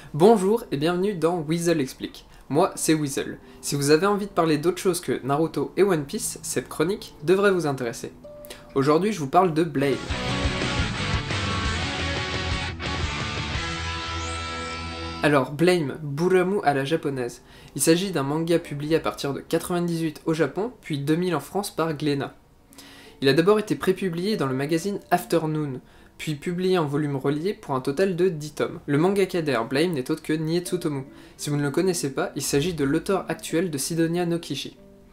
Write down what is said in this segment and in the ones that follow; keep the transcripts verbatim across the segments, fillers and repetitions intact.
Bonjour et bienvenue dans Weasel Explique. Moi, c'est Weasel. Si vous avez envie de parler d'autre chose que Naruto et One Piece, cette chronique devrait vous intéresser. Aujourd'hui, je vous parle de Blame. Alors, Blame, Buramu à la japonaise. Il s'agit d'un manga publié à partir de quatre-vingt-dix-huit au Japon, puis deux mille en France par Glénat. Il a d'abord été prépublié dans le magazine Afternoon, puis publié en volume relié pour un total de dix tomes. Le mangaka derrière Blame n'est autre que Nie Tsutomu. Si vous ne le connaissez pas, il s'agit de l'auteur actuel de Sidonia no Kishi.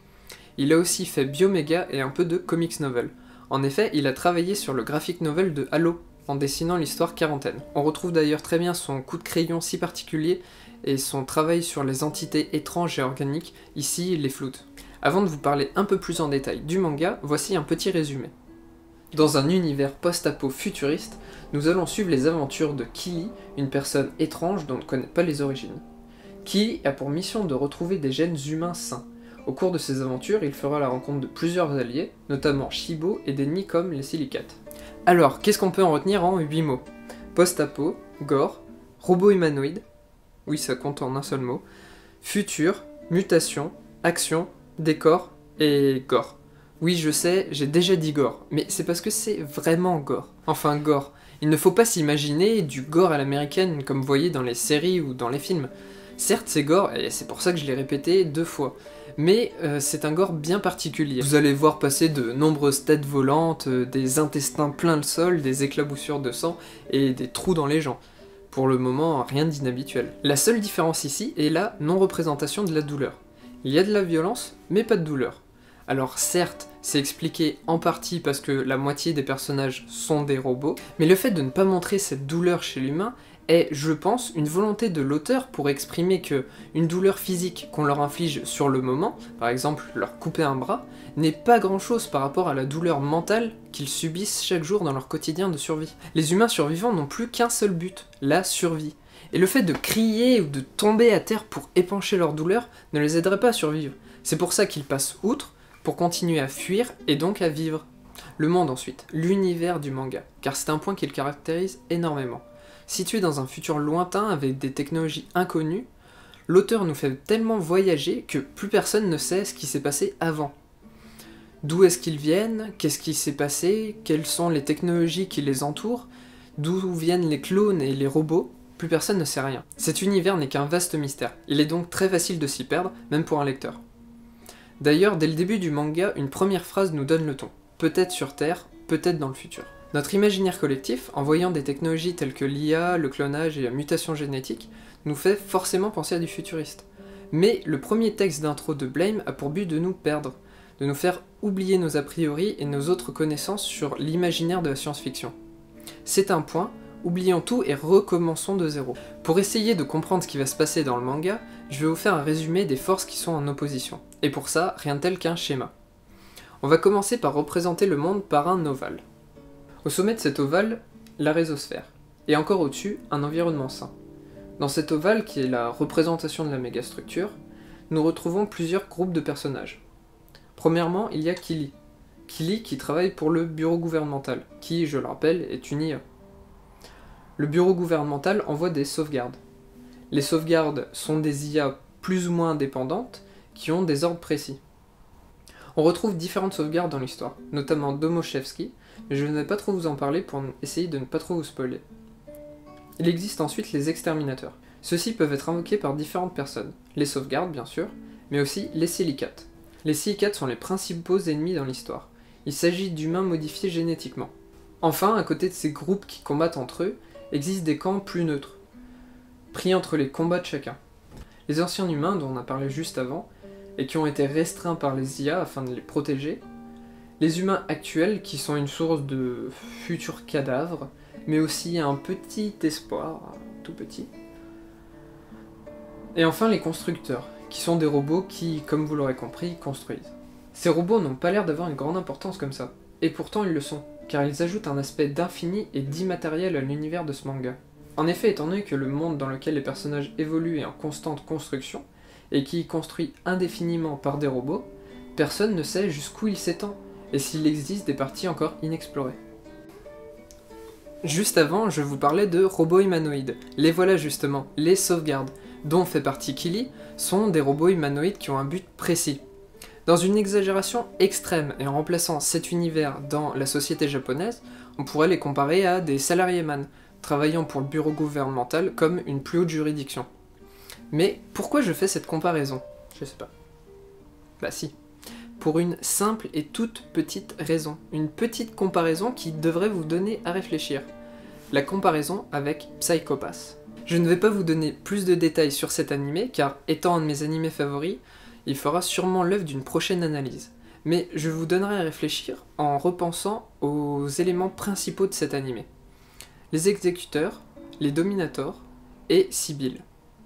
Il a aussi fait Biomega et un peu de comics novel. En effet, il a travaillé sur le graphic novel de Halo, en dessinant l'histoire quarantaine. On retrouve d'ailleurs très bien son coup de crayon si particulier et son travail sur les entités étranges et organiques, ici les floutes. Avant de vous parler un peu plus en détail du manga, voici un petit résumé. Dans un univers post-apo futuriste, nous allons suivre les aventures de Kili, une personne étrange dont on ne connaît pas les origines. Kili a pour mission de retrouver des gènes humains sains. Au cours de ses aventures, il fera la rencontre de plusieurs alliés, notamment Shibo et d'ennemis comme les silicates. Alors, qu'est-ce qu'on peut en retenir en huit mots? Post-apo, gore, robot humanoïde, oui ça compte en un seul mot, futur, mutation, action, décor et gore. Oui, je sais, j'ai déjà dit gore, mais c'est parce que c'est vraiment gore. Enfin, gore. Il ne faut pas s'imaginer du gore à l'américaine comme vous voyez dans les séries ou dans les films. Certes, c'est gore, et c'est pour ça que je l'ai répété deux fois, mais euh, c'est un gore bien particulier. Vous allez voir passer de nombreuses têtes volantes, euh, des intestins plein le sol, des éclaboussures de sang et des trous dans les gens. Pour le moment, rien d'inhabituel. La seule différence ici est la non-représentation de la douleur. Il y a de la violence, mais pas de douleur. Alors certes, c'est expliqué en partie parce que la moitié des personnages sont des robots, mais le fait de ne pas montrer cette douleur chez l'humain est, je pense, une volonté de l'auteur pour exprimer que une douleur physique qu'on leur inflige sur le moment, par exemple leur couper un bras, n'est pas grand-chose par rapport à la douleur mentale qu'ils subissent chaque jour dans leur quotidien de survie. Les humains survivants n'ont plus qu'un seul but, la survie. Et le fait de crier ou de tomber à terre pour épancher leur douleur ne les aiderait pas à survivre. C'est pour ça qu'ils passent outre, pour continuer à fuir et donc à vivre. Le monde ensuite, l'univers du manga, car c'est un point qui le caractérise énormément. Situé dans un futur lointain avec des technologies inconnues, l'auteur nous fait tellement voyager que plus personne ne sait ce qui s'est passé avant. D'où est-ce qu'ils viennent, qu'est-ce qui s'est passé, quelles sont les technologies qui les entourent, d'où viennent les clones et les robots, plus personne ne sait rien. Cet univers n'est qu'un vaste mystère, il est donc très facile de s'y perdre, même pour un lecteur. D'ailleurs, dès le début du manga, une première phrase nous donne le ton. Peut-être sur Terre, peut-être dans le futur. Notre imaginaire collectif, en voyant des technologies telles que l'I A, le clonage et la mutation génétique, nous fait forcément penser à du futuriste. Mais le premier texte d'intro de Blame a pour but de nous perdre, de nous faire oublier nos a priori et nos autres connaissances sur l'imaginaire de la science-fiction. C'est un point, oublions tout et recommençons de zéro. Pour essayer de comprendre ce qui va se passer dans le manga, je vais vous faire un résumé des forces qui sont en opposition. Et pour ça, rien de tel qu'un schéma. On va commencer par représenter le monde par un ovale. Au sommet de cet ovale, la rhizosphère. Et encore au-dessus, un environnement sain. Dans cet ovale, qui est la représentation de la mégastructure, nous retrouvons plusieurs groupes de personnages. Premièrement, il y a Kili. Kili qui travaille pour le bureau gouvernemental, qui, je le rappelle, est une I A. Le bureau gouvernemental envoie des sauvegardes. Les sauvegardes sont des I A plus ou moins indépendantes, qui ont des ordres précis. On retrouve différentes sauvegardes dans l'histoire, notamment Domoshevsky, mais je ne vais pas trop vous en parler pour essayer de ne pas trop vous spoiler. Il existe ensuite les exterminateurs. Ceux-ci peuvent être invoqués par différentes personnes, les sauvegardes bien sûr, mais aussi les silicates. Les silicates sont les principaux ennemis dans l'histoire. Il s'agit d'humains modifiés génétiquement. Enfin, à côté de ces groupes qui combattent entre eux, existent des camps plus neutres, pris entre les combats de chacun. Les anciens humains, dont on a parlé juste avant, et qui ont été restreints par les I A afin de les protéger, les humains actuels qui sont une source de futurs cadavres, mais aussi un petit espoir, tout petit. Et enfin les constructeurs, qui sont des robots qui, comme vous l'aurez compris, construisent. Ces robots n'ont pas l'air d'avoir une grande importance comme ça, et pourtant ils le sont, car ils ajoutent un aspect d'infini et d'immatériel à l'univers de ce manga. En effet, étant donné que le monde dans lequel les personnages évoluent est en constante construction, et qui est construit indéfiniment par des robots, personne ne sait jusqu'où il s'étend, et s'il existe des parties encore inexplorées. Juste avant, je vous parlais de robots humanoïdes. Les voilà justement, les sauvegardes, dont fait partie Kili, sont des robots humanoïdes qui ont un but précis. Dans une exagération extrême et en remplaçant cet univers dans la société japonaise, on pourrait les comparer à des salariés-man, travaillant pour le bureau gouvernemental comme une plus haute juridiction. Mais pourquoi je fais cette comparaison? Je sais pas. Bah si. Pour une simple et toute petite raison. Une petite comparaison qui devrait vous donner à réfléchir. La comparaison avec Psycho Pass. Je ne vais pas vous donner plus de détails sur cet animé, car étant un de mes animés favoris, il fera sûrement l'œuvre d'une prochaine analyse. Mais je vous donnerai à réfléchir en repensant aux éléments principaux de cet animé. Les exécuteurs, les dominators et Sibyl.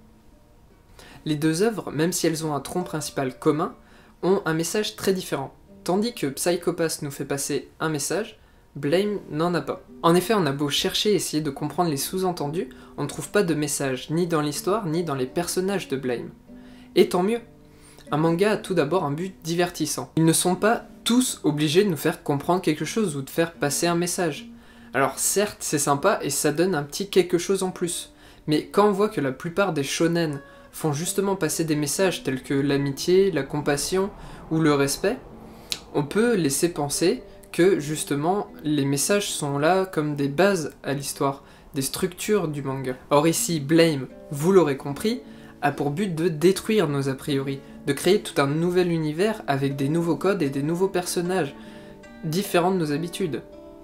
Les deux œuvres, même si elles ont un tronc principal commun, ont un message très différent. Tandis que Psycho Pass nous fait passer un message, Blame n'en a pas. En effet, on a beau chercher et essayer de comprendre les sous-entendus, on ne trouve pas de message, ni dans l'histoire, ni dans les personnages de Blame. Et tant mieux. Un manga a tout d'abord un but divertissant. Ils ne sont pas tous obligés de nous faire comprendre quelque chose ou de faire passer un message. Alors certes, c'est sympa et ça donne un petit quelque chose en plus. Mais quand on voit que la plupart des shonen font justement passer des messages tels que l'amitié, la compassion ou le respect, on peut laisser penser que justement les messages sont là comme des bases à l'histoire, des structures du manga. Or ici, Blame, vous l'aurez compris, a pour but de détruire nos a priori, de créer tout un nouvel univers avec des nouveaux codes et des nouveaux personnages, différents de nos habitudes.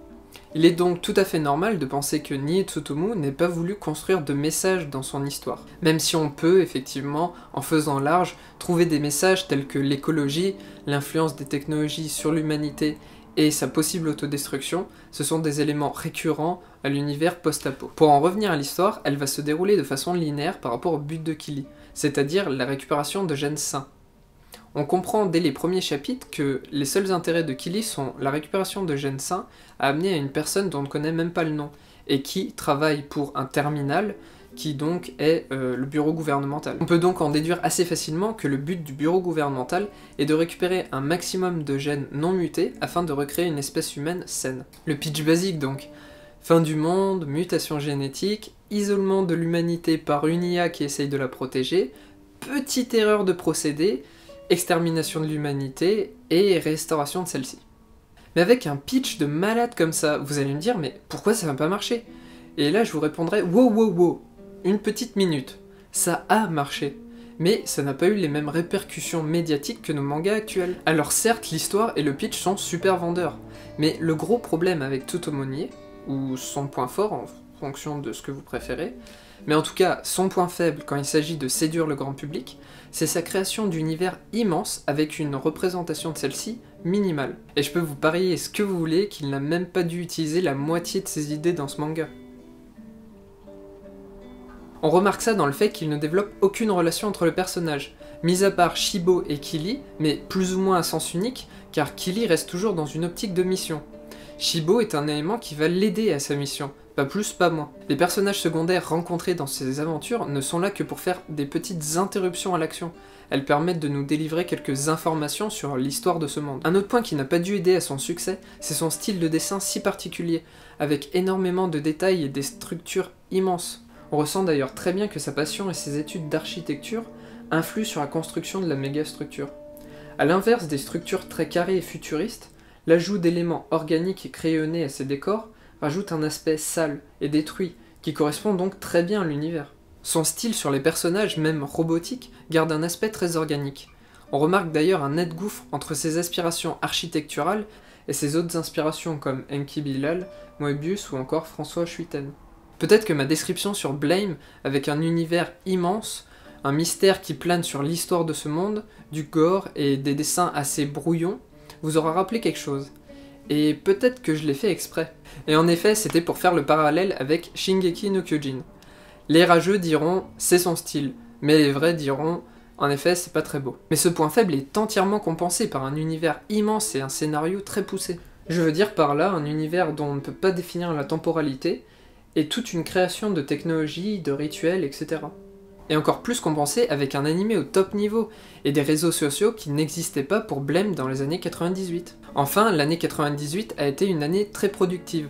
Il est donc tout à fait normal de penser que Nie Tsutomu n'ait pas voulu construire de messages dans son histoire. Même si on peut, effectivement, en faisant large, trouver des messages tels que l'écologie, l'influence des technologies sur l'humanité et sa possible autodestruction, ce sont des éléments récurrents à l'univers post-apo. Pour en revenir à l'histoire, elle va se dérouler de façon linéaire par rapport au but de Kili, c'est-à-dire la récupération de gènes sains. On comprend dès les premiers chapitres que les seuls intérêts de Kili sont la récupération de gènes sains à amener à une personne dont on ne connaît même pas le nom, et qui travaille pour un terminal, qui donc est euh, le bureau gouvernemental. On peut donc en déduire assez facilement que le but du bureau gouvernemental est de récupérer un maximum de gènes non mutés afin de recréer une espèce humaine saine. Le pitch basique donc. Fin du monde, mutation génétique, isolement de l'humanité par une I A qui essaye de la protéger, petite erreur de procédé, extermination de l'humanité et restauration de celle-ci. Mais avec un pitch de malade comme ça, vous allez me dire, mais pourquoi ça va pas marcher? Et là je vous répondrai, wow wow wow, une petite minute, ça a marché, mais ça n'a pas eu les mêmes répercussions médiatiques que nos mangas actuels. Alors certes, l'histoire et le pitch sont super vendeurs, mais le gros problème avec Tsutomu Nie, ou son point fort en fonction de ce que vous préférez, mais en tout cas son point faible quand il s'agit de séduire le grand public, c'est sa création d'univers immense avec une représentation de celle-ci minimale. Et je peux vous parier ce que vous voulez qu'il n'a même pas dû utiliser la moitié de ses idées dans ce manga. On remarque ça dans le fait qu'il ne développe aucune relation entre le personnage, mis à part Shibo et Kili, mais plus ou moins à sens unique, car Kili reste toujours dans une optique de mission. Shibo est un élément qui va l'aider à sa mission, pas plus, pas moins. Les personnages secondaires rencontrés dans ces aventures ne sont là que pour faire des petites interruptions à l'action. Elles permettent de nous délivrer quelques informations sur l'histoire de ce monde. Un autre point qui n'a pas dû aider à son succès, c'est son style de dessin si particulier, avec énormément de détails et des structures immenses. On ressent d'ailleurs très bien que sa passion et ses études d'architecture influent sur la construction de la mégastructure. A l'inverse des structures très carrées et futuristes, l'ajout d'éléments organiques et crayonnés à ces décors rajoute un aspect sale et détruit, qui correspond donc très bien à l'univers. Son style sur les personnages, même robotiques, garde un aspect très organique. On remarque d'ailleurs un net gouffre entre ses aspirations architecturales et ses autres inspirations comme Enki Bilal, Moebius ou encore François Schuiten. Peut-être que ma description sur Blame, avec un univers immense, un mystère qui plane sur l'histoire de ce monde, du gore et des dessins assez brouillons, vous aura rappelé quelque chose. Et peut-être que je l'ai fait exprès. Et en effet, c'était pour faire le parallèle avec Shingeki no Kyojin. Les rageux diront « c'est son style », mais les vrais diront « en effet, c'est pas très beau ». Mais ce point faible est entièrement compensé par un univers immense et un scénario très poussé. Je veux dire par là un univers dont on ne peut pas définir la temporalité, et toute une création de technologies, de rituels, et cetera. Et encore plus compensé avec un animé au top niveau, et des réseaux sociaux qui n'existaient pas pour Blame dans les années quatre-vingt-dix-huit. Enfin, l'année quatre-vingt-dix-huit a été une année très productive.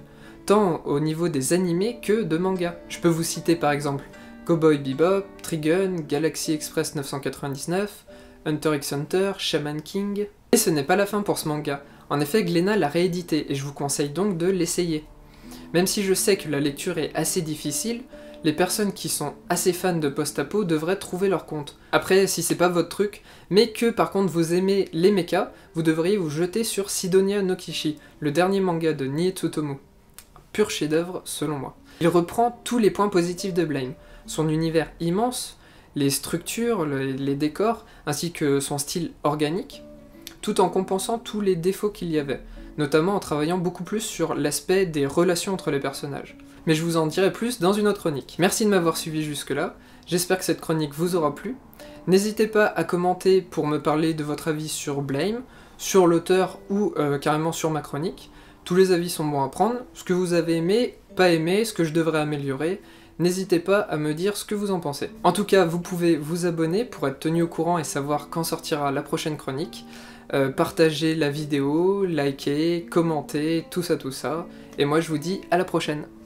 tant au niveau des animés que de mangas. Je peux vous citer par exemple Cowboy Bebop, Trigun, Galaxy Express neuf cent quatre-vingt-dix-neuf, Hunter x Hunter, Shaman King... Et ce n'est pas la fin pour ce manga. En effet, Glénat l'a réédité, et je vous conseille donc de l'essayer. Même si je sais que la lecture est assez difficile, les personnes qui sont assez fans de post-apo devraient trouver leur compte. Après, si c'est pas votre truc, mais que par contre vous aimez les mechas, vous devriez vous jeter sur Sidonia no Kishi, le dernier manga de Nie Tsutomu. Pur chef-d'œuvre selon moi. Il reprend tous les points positifs de Blame, son univers immense, les structures, le, les décors, ainsi que son style organique, tout en compensant tous les défauts qu'il y avait, notamment en travaillant beaucoup plus sur l'aspect des relations entre les personnages. Mais je vous en dirai plus dans une autre chronique. Merci de m'avoir suivi jusque-là, j'espère que cette chronique vous aura plu. N'hésitez pas à commenter pour me parler de votre avis sur Blame, sur l'auteur ou euh, carrément sur ma chronique. Tous les avis sont bons à prendre, ce que vous avez aimé, pas aimé, ce que je devrais améliorer. N'hésitez pas à me dire ce que vous en pensez. En tout cas, vous pouvez vous abonner pour être tenu au courant et savoir quand sortira la prochaine chronique. Euh, partagez la vidéo, likez, commentez, tout ça tout ça. Et moi je vous dis à la prochaine.